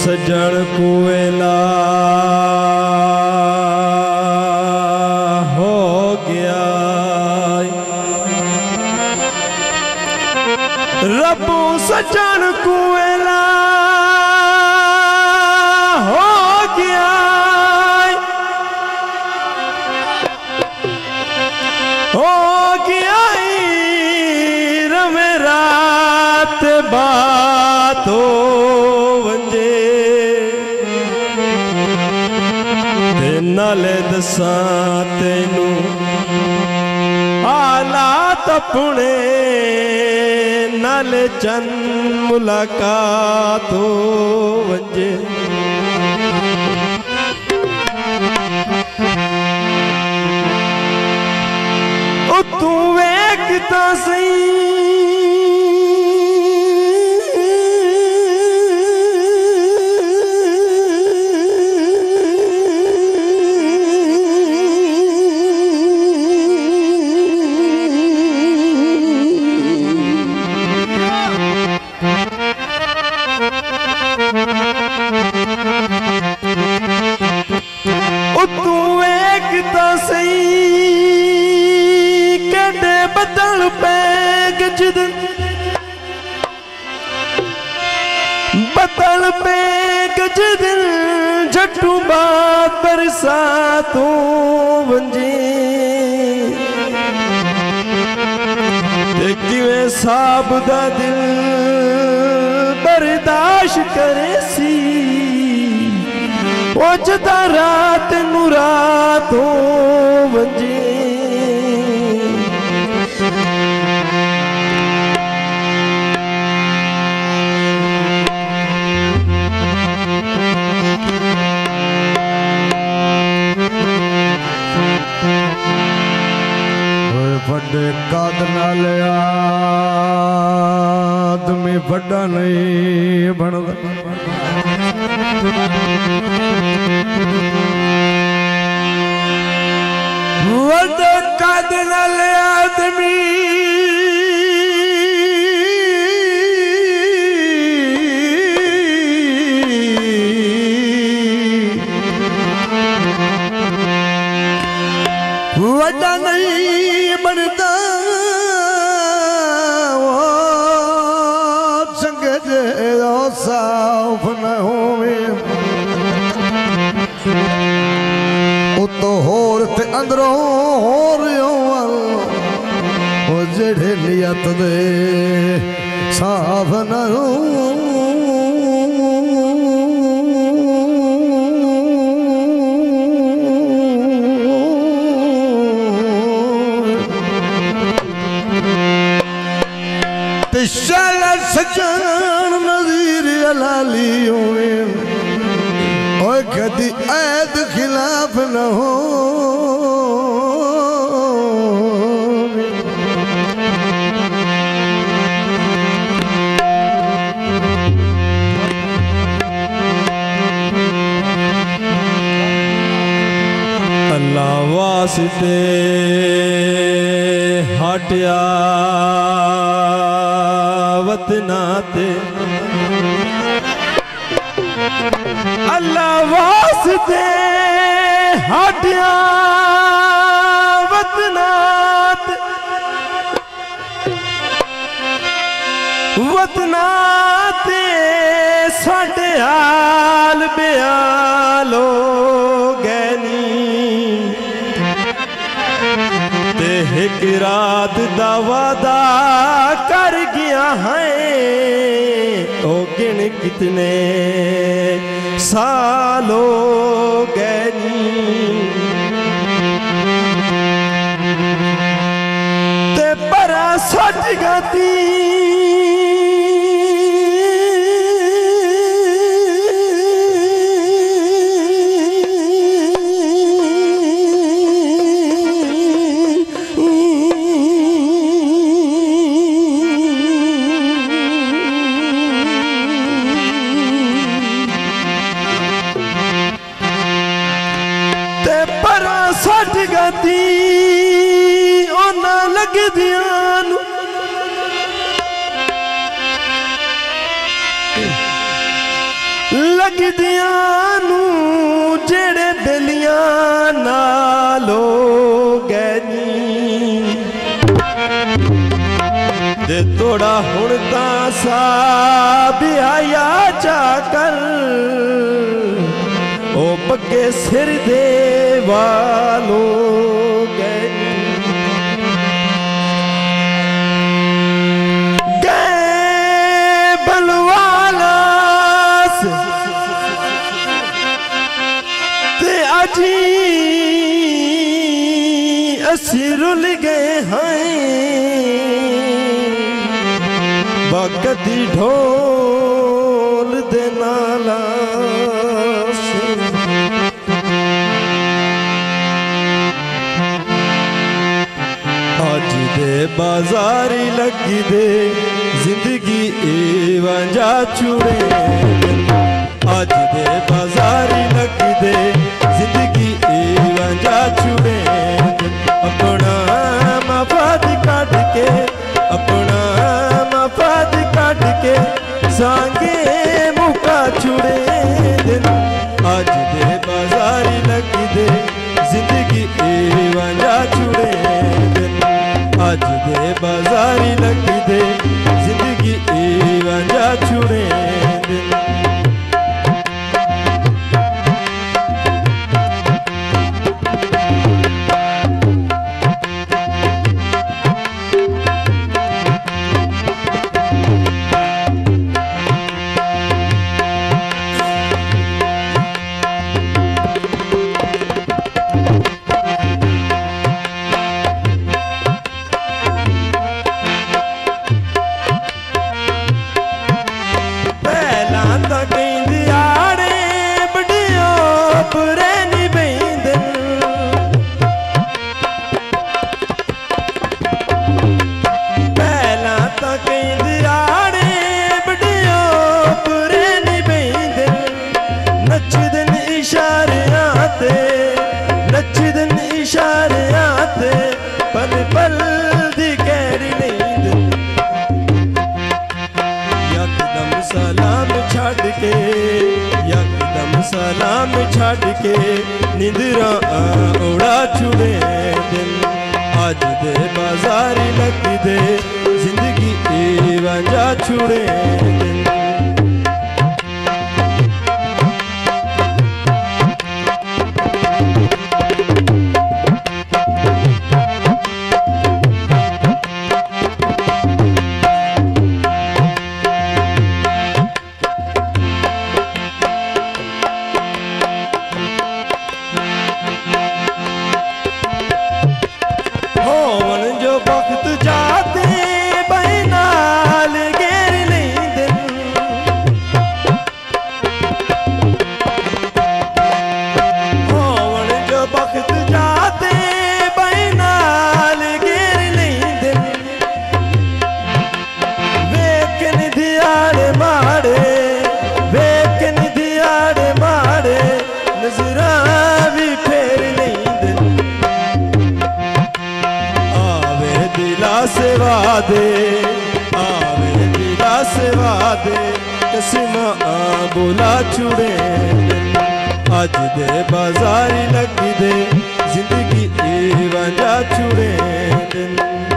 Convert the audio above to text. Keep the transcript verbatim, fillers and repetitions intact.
सजन कुएला हो गया रब्बू सजन कुएला हो गया हो गया रमे रात बात हो नाले दसा तेनू हालात अपने नाले चंद मुलाकात हो वंजे ओ तू वेखता सही बदल पे गज दिल झटू बात बरसातों वंजे किवें साब दा दिल बर्दाश्त करे सी ओ जदा रात नू रातों वंजे बड़े काद नाल आदमी बड़ा नहीं बनदा बड़े काद नाल आदमी बड़ा नहीं बनता संगे जो साफ न होवे उतो होर ते अंदरों होर ओ जेड़े नियत दे साफ न हो सजन नज़ीर अलाली होवे और कदी ऐद खिलाफ न हो अल्लाह वास्ते हटिया वतनाते अल्लाह वास्ते हटिया वतनात वतनाते साडे हाल बेहालो गैनी ते एक रात दा वादा कर गया है ओ गिन कितने सालों गैनी ते बड़ा सच गती सट गती ओना लग दियान लग लकदियां नू जेड़े बेलियां नालो गैनी दे तोड़ा हुण तां सा ब्याया जा कर ओ पक्के सिर दे वालो गैनी असी रुल गए हैं बकती ढोल दे नाला से आज दे बाजारी लगी दे जिंदगी एवंजा छुड़े आज दे बाजारी लगी दे जिंदगी एवंजा छुड़े अपना मफाद काट के अपना मफाद काट के सांगे मुका छुड़े दिन आज दे बाजारी लगी दे जिंदगी एवंजा छुड़े दिन आज दे बाजारी लगी दे जिंदगी एवंजा छुड़े दिन सलाम छड़ के निंदरा उड़ा छुड़े दिन आज दे बाजारी लगी दे जिंदगी एवंजा छुड़े दिन दे आवे दिला सेवा दे कसमा बोला छुड़े आज दे बाजारी लगी दे जिंदगी एवंजा छुड़े दिन